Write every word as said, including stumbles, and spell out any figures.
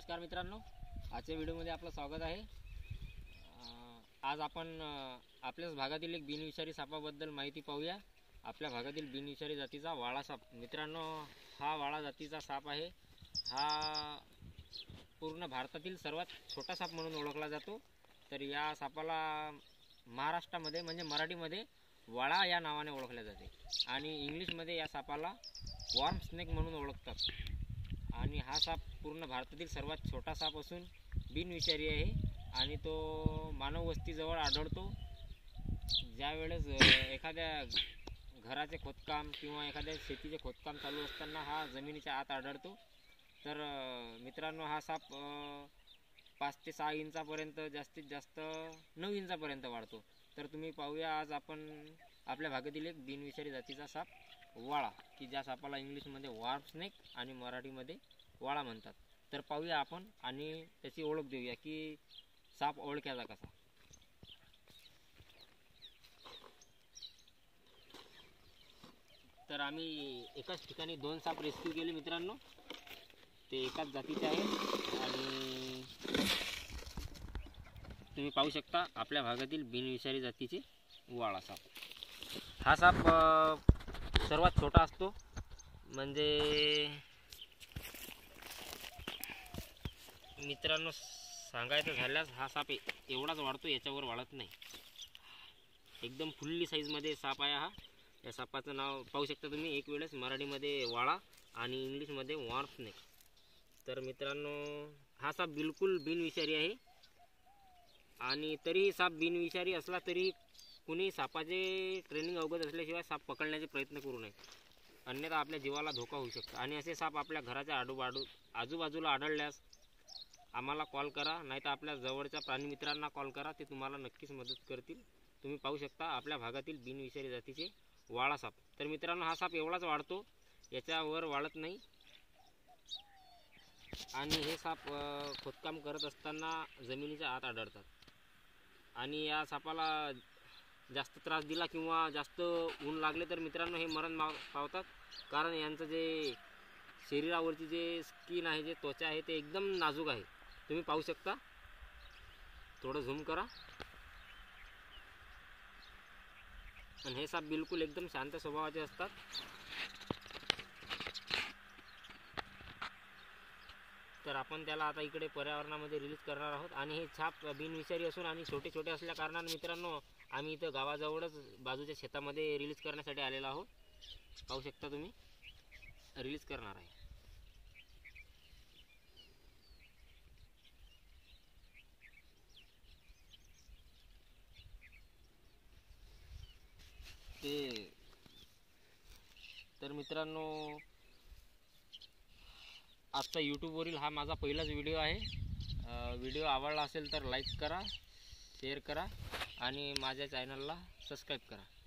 नमस्कार मित्रांनो, आजच्या व्हिडिओमध्ये आपलं स्वागत आहे। आज आपण आपल्याच भागातील एक बिनविषारी सापाबद्दल माहिती पाहूया। आपल्या भागातील बिनविषारी जातीचा वाळा साप। मित्रांनो, हा वाळा जातीचा साप आहे। हा पूर्ण भारतातील सर्वात छोटा साप म्हणून ओळखला जातो। तर या सापाला महाराष्ट्रामध्ये म्हणजे मराठीमध्ये वाळा या नावाने ओळखले जाते आणि इंग्लिशमध्ये या सापाला वॉर्म स्नेक म्हणून ओळखतात। आणि हा साप पूर्ण भारतातील सर्वात छोटा साप असून बिनविषारी आहे आणि तो मानव वस्तीजवळ आढळतो। ज्यावेळेस एखाद्या घराचे खोदकाम किंवा एखाद्या शेतीचे खोदकाम चालू असताना हा जमिनीच्या आत आढळतो। तर मित्रांनो, हा साप पाच ते सहा इंचापर्यंत जास्तीत जास्त नऊ इंचापर्यंत वाढतो। तर तुम्ही पाहूया, आज आपण आपल्या भागातील एक बिनविषारी जातीचा साप वाळा, की ज्या सापाला इंग्लिशमध्ये वॉर्म स्नेक आणि मराठीमध्ये वाळा म्हणतात। तर पाहूया आपण आणि त्याची ओळख देऊया की साप ओळखायचा कसा। तर आम्ही एकाच ठिकाणी दोन साप रेस्क्यू केले मित्रांनो। ते एकाच जातीचे आहेत आणि तुम्ही पाहू शकता आपल्या भागातील बिनविषारी जातीचे वाळा साप। हा साप सर्वात छोटा असतो, म्हणजे मित्रांनो सांगायचं झाल्यास हा साप एवढाच वाढतो, याच्यावर वाढत नाही। एकदम फुल्ली साईजमध्ये साप आहे हा। या सापाचं नाव पाहू शकता तुम्ही, एक वेळेस मराठीमध्ये वाळा आणि इंग्लिशमध्ये वॉर्म स्नेक। तर मित्रांनो, हा साप बिलकुल बिनविषारी आहे आणि तरी साप बिनविषारी असला तरी कुणी सापाचे ट्रेनिंग अवगत असल्याशिवाय साप पकडण्याचे प्रयत्न करू नये, अन्यथा आपल्या जीवाला धोका होऊ शकतो। आणि असे साप आपल्या घराच्या आडूबाजू आजूबाजूला आढळल्यास आम्हाला कॉल करा, नाहीतर आपल्या जवळच्या प्राणीमित्रांना कॉल करा, ते तुम्हाला नक्कीच मदत करतील। तुम्ही पाहू शकता आपल्या भागातील बिनविषारी जातीचे वाळा साप। तर मित्रांनो, हा साप एवढाच वाढतो, याच्यावर वाढत नाही। आणि हे साप खोदकाम करत असताना जमिनीच्या आत आढळतात आणि या सापाला जास्त त्रास दिला किंवा जास्त ऊन लागले तर मित्रांनो हे मरण पावतात, कारण यांचं जे शरीरावरची जे स्किन आहे, जे त्वचा आहे, ते एकदम नाजूक आहे। तुम्ही पाहू शकता, थोडं झूम करा। आणि हे साप बिलकुल एकदम शांत स्वभावाचे असतात। तर आपण त्याला आता इकडे पर्यावरणामध्ये रिलीज करणार आहोत। आणि हे साप बिनविषारी असून आणि छोटे छोटे असल्या कारणाने मित्रांनो आम्ही इथं गावाजवळच बाजूच्या शेतामध्ये रिलीज करण्यासाठी आलेलो आहोत। पाहू शकता तुम्ही, रिलीज करणार आहे। ते तर मित्रांनो, आजचा यूट्यूबवरील हा माझा पहिलाच व्हिडिओ आहे। व्हिडिओ आवडला असेल तर लाईक करा, शेअर करा आणि माझ्या चॅनलला सबस्क्राईब करा।